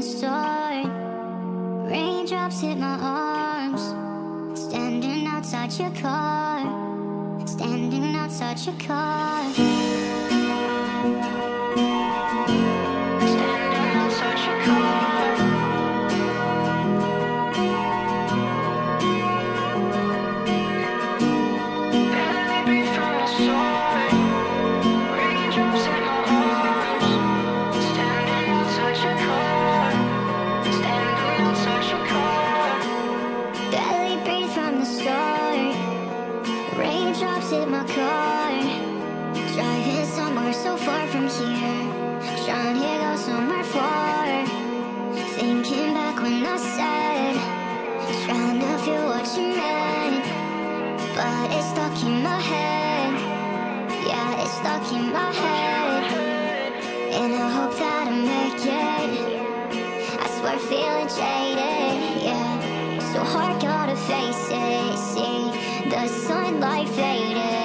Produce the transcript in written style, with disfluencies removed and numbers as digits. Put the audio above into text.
the store. Raindrops hit my arms. Standing outside your car. Standing outside your car. Standing outside your car. Barely breathe from the store. Raindrops hit my arms. Standing outside your car. Standing outside your car. Barely breathe from the store. Raindrops hit my car. Driving somewhere so far from here. Trying to go somewhere far. Thinking back when I said, trying to feel what you meant. But it's stuck in my head. Yeah, it's stuck in my head. And I hope that I make it. I swear feeling jaded. Yeah, so hard, gotta face it. See the sunlight faded.